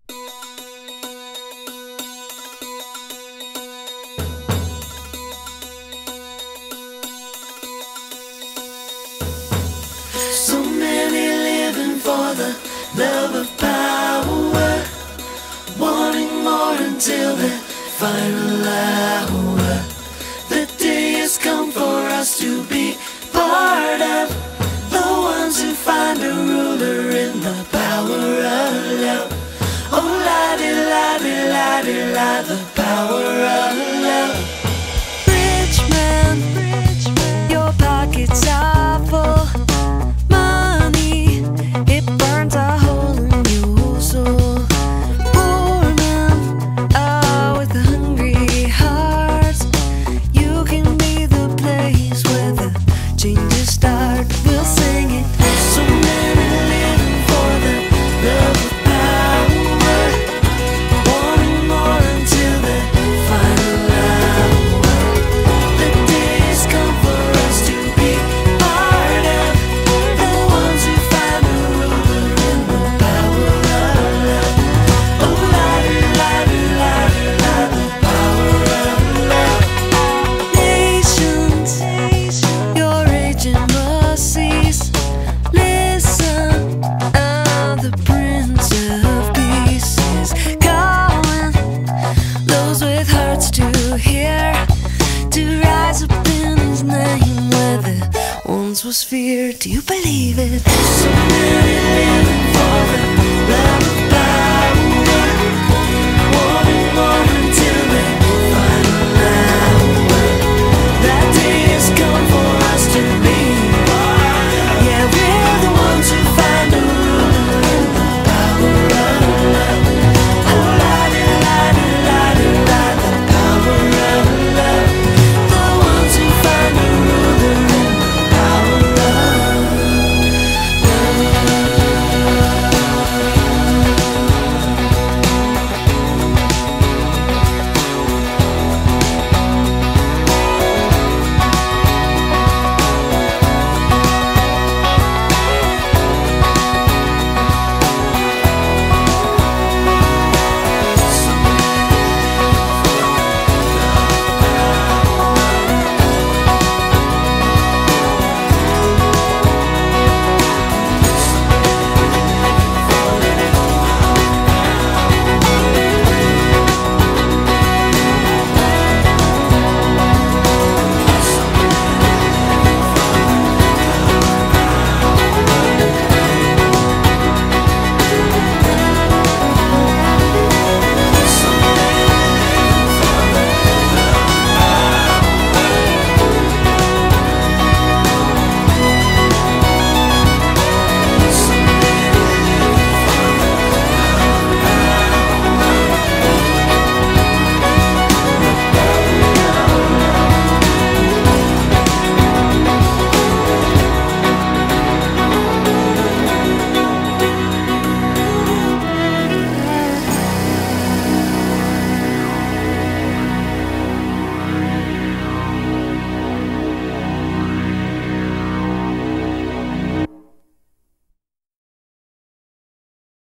So many living for the love of power, wanting more until the final hour. The day has come for us to be part of the ones who find a ruler in the power of love. Oh, la-di-la-di-la-di-la, the power of love. Rich man, your pockets are full. Money, it burns a hole in your soul. Poor man, with a hungry heart, you can be the place where the changes start. We'll sing it. So many living for the love of power, wanting more until the final hour. The day has come for us to be part of the ones who find a ruler in the power of love. Oh, la-di-la-di-la-di-la, the power of love. Nations, your raging must cease. Listen, the Prince of Peace is calling those with hearts to hear, to rise up in His name where there once was fear. Do you believe it? So many living for the love of